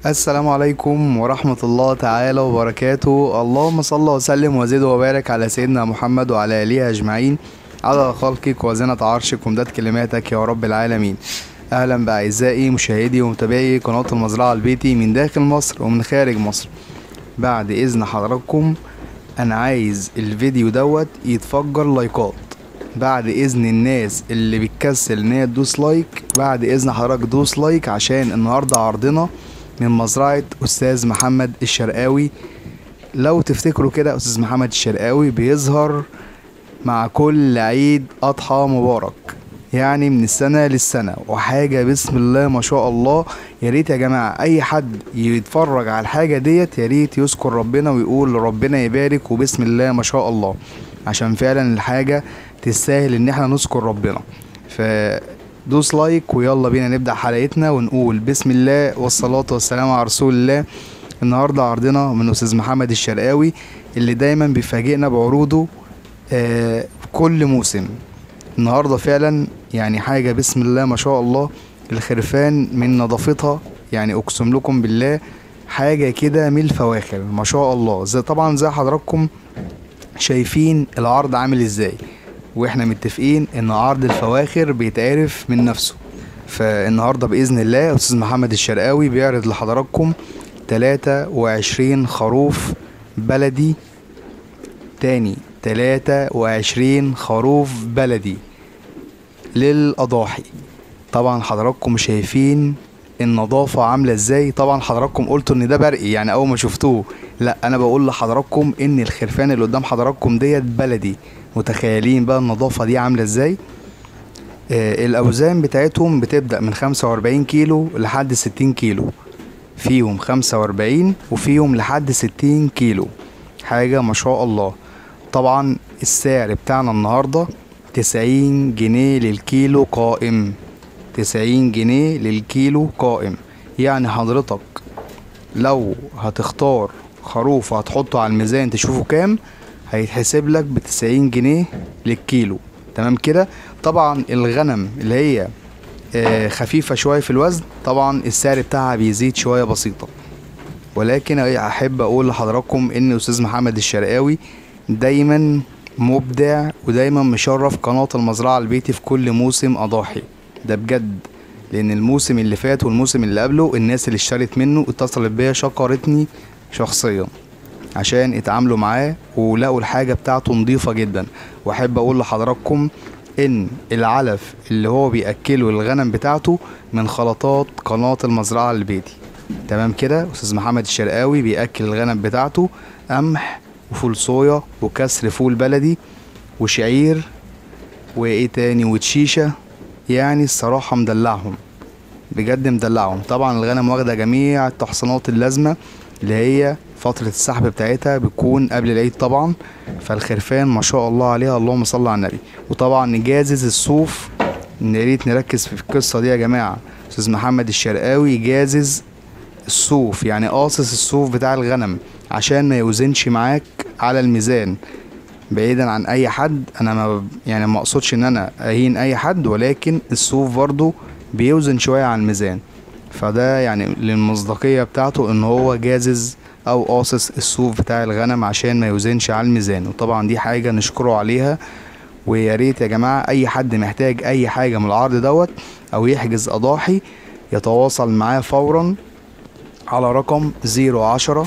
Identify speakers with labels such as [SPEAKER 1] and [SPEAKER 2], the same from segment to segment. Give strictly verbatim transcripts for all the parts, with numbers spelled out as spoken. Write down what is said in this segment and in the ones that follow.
[SPEAKER 1] السلام عليكم ورحمة الله تعالى وبركاته. اللهم صل وسلم وزد وبارك على سيدنا محمد وعلى آله أجمعين، على خلقك وزنة عرشك ومداد كلماتك يا رب العالمين. أهلا بأعزائي مشاهدي ومتابعي قناة المزرعة البيتي من داخل مصر ومن خارج مصر. بعد إذن حضراتكم أنا عايز الفيديو دوت يتفجر لايكات. بعد إذن الناس اللي بتكسل إن هي تدوس لايك، بعد إذن حضرتك دوس لايك، عشان النهاردة عرضنا من مزرعة أستاذ محمد الشرقاوي. لو تفتكروا كده أستاذ محمد الشرقاوي بيظهر مع كل عيد أضحى مبارك، يعني من السنة للسنة، وحاجة بسم الله ما شاء الله. يا ريت يا جماعة أي حد يتفرج على الحاجة ديت يا ريت يذكر ربنا ويقول ربنا يبارك وبسم الله ما شاء الله، عشان فعلا الحاجة تستاهل إن احنا نذكر ربنا. ف دوس لايك ويلا بينا نبدأ حلقتنا ونقول بسم الله والصلاة والسلام على رسول الله. النهاردة عرضنا من أستاذ محمد الشرقاوي اللي دايما بيفاجئنا بعروضه آه كل موسم. النهاردة فعلا يعني حاجة بسم الله ما شاء الله. الخرفان من نظافتها يعني أقسم لكم بالله حاجة كده من الفواخر ما شاء الله. زي طبعا زي حضراتكم شايفين العرض عامل ازاي، واحنا متفقين ان عرض الفواخر بيتعرف من نفسه. فالنهارده باذن الله استاذ محمد الشرقاوي بيعرض لحضراتكم تلاتة وعشرين خروف بلدي. تاني تلاتة وعشرين خروف بلدي للاضاحي. طبعا حضراتكم شايفين النظافة عاملة ازاي. طبعا حضراتكم قلتوا ان ده برقي يعني اول ما شفتوه، لا انا بقول لحضراتكم ان الخرفان اللي قدام حضراتكم ديت بلدي. متخيلين بقى النظافة دي عاملة ازاي؟ آه الاوزان بتاعتهم بتبدأ من خمسة واربعين كيلو لحد ستين كيلو، فيهم خمسة واربعين وفيهم لحد ستين كيلو، حاجة ما شاء الله. طبعا السعر بتاعنا النهاردة تسعين جنيه للكيلو قائم، تسعين جنيه للكيلو قائم. يعني حضرتك لو هتختار خروف هتحطه على الميزان تشوفه كام، هيتحسب لك بتسعين جنيه للكيلو. تمام كده. طبعا الغنم اللي هي آه خفيفة شوية في الوزن طبعا السعر بتاعها بيزيد شوية بسيطة، ولكن احب اقول لحضراتكم ان استاذ محمد الشرقاوي دايما مبدع ودايما مشرف قناة المزرعة البيتي في كل موسم اضاحي. ده بجد، لان الموسم اللي فات والموسم اللي قبله الناس اللي اشترت منه اتصلت بيا شكرتني شخصيا عشان اتعاملوا معاه ولقوا الحاجة بتاعته نظيفة جدا. واحب اقول لحضراتكم ان العلف اللي هو بيأكله الغنم بتاعته من خلطات قناة المزرعة البيتي. تمام كده. استاذ محمد الشرقاوي بيأكل الغنم بتاعته قمح وفول صويا وكسر فول بلدي وشعير وايه تاني وتشيشة. يعني الصراحة مدلعهم بجد مدلعهم. طبعا الغنم واخدة جميع التحصينات اللازمة اللي هي فترة السحب بتاعتها بتكون قبل العيد طبعا. فالخرفان ما شاء الله عليها اللهم صل على النبي. وطبعا نجازز الصوف، يا ريت نركز في القصة دي يا جماعة. استاذ محمد الشرقاوي جازز الصوف، يعني قاصص الصوف بتاع الغنم عشان ما يوزنش معاك على الميزان. بعيدا عن اي حد، انا ما يعني ما اقصدش ان انا اهين اي حد، ولكن الصوف برضو بيوزن شوية على الميزان. فده يعني للمصداقية بتاعته ان هو جازز او قاصص الصوف بتاع الغنم عشان ما يوزنش على الميزان. وطبعا دي حاجة نشكره عليها. ويا ريت يا جماعة اي حد محتاج اي حاجة من العرض دوت او يحجز اضاحي يتواصل معاه فورا على رقم زيرو عشرة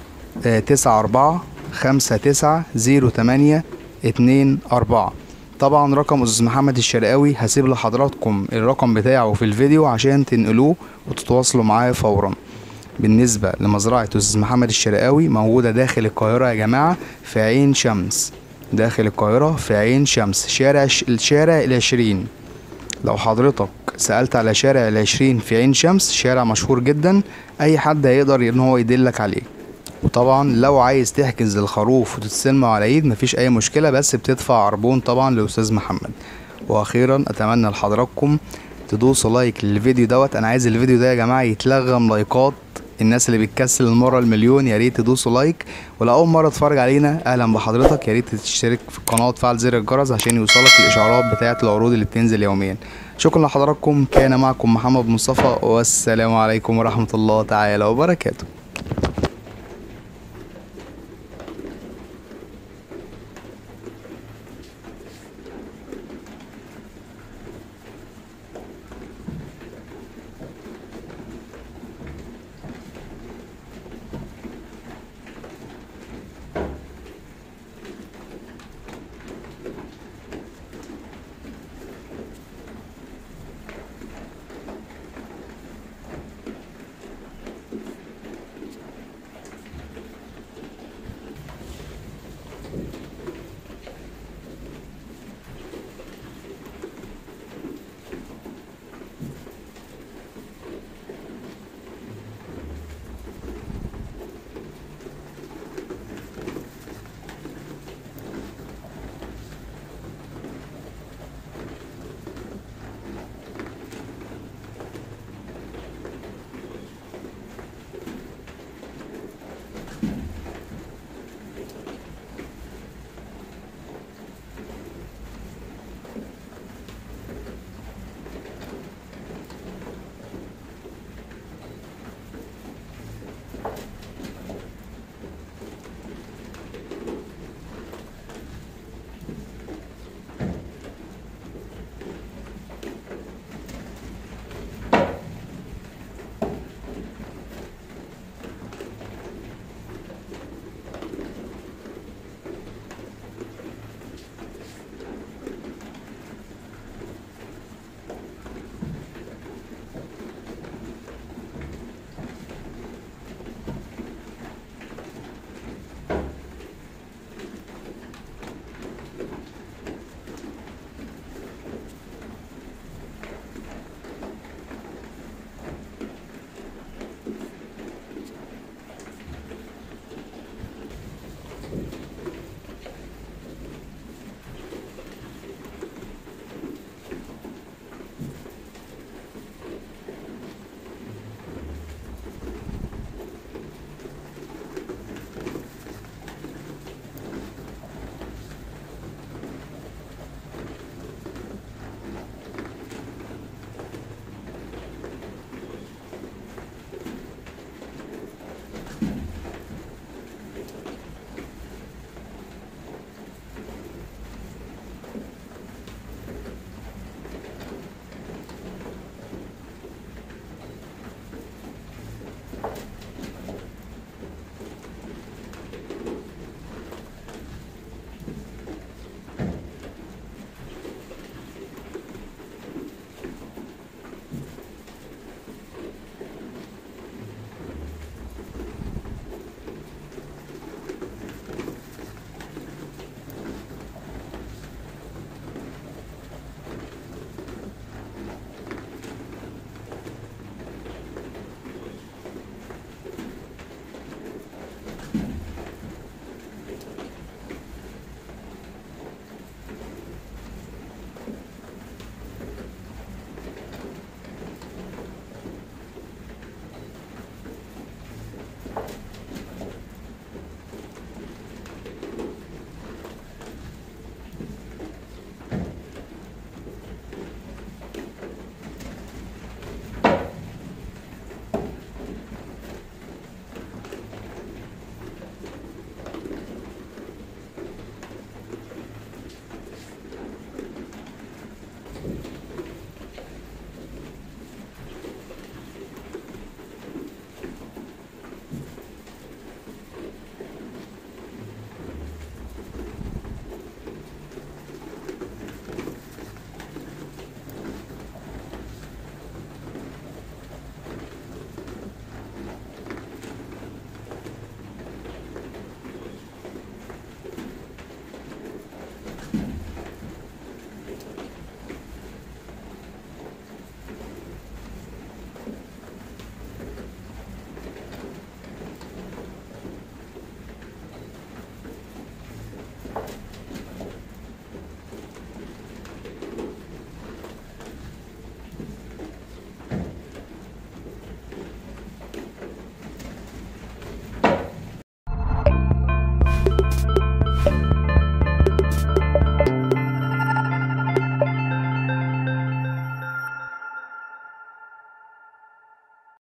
[SPEAKER 1] تسعة اربعة خمسة تسعة زيرو تمانية اتنين اربعة. طبعا رقم استاذ محمد الشرقاوي هسيب لحضراتكم الرقم بتاعه في الفيديو عشان تنقلوه وتتواصلوا معاه فورا. بالنسبة لمزرعة استاذ محمد الشرقاوي موجودة داخل القاهرة يا جماعة في عين شمس، داخل القاهرة في عين شمس، شارع الشارع العشرين. لو حضرتك سألت على شارع العشرين في عين شمس، شارع مشهور جدا، اي حد هيقدر ان هو يدلك عليه. وطبعا لو عايز تحجز الخروف وتتسلمه على عيد مفيش اي مشكلة، بس بتدفع عربون طبعا لاستاذ محمد. واخيرا اتمنى لحضراتكم تدوسوا لايك للفيديو دوت. انا عايز الفيديو ده يا جماعة يتلغم لايكات الناس اللي بتكسل المره المليون يا ريت تدوسوا لايك، ولو اول مره تتفرج علينا اهلا بحضرتك، يا ريت تشترك في القناه وتفعل زر الجرس عشان يوصلك الاشعارات بتاعه العروض اللي بتنزل يوميا. شكرا لحضراتكم، كان معكم محمد مصطفى، والسلام عليكم ورحمه الله تعالى وبركاته.